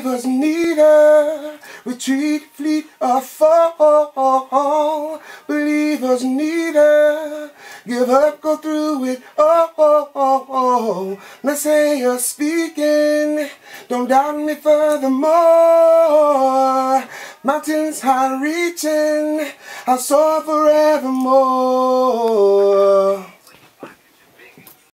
Believers neither retreat, fleet, or fall. Believers neither give up, go through it. Now say you're speaking, don't doubt me furthermore. Mountains high reaching, I'll soar forevermore.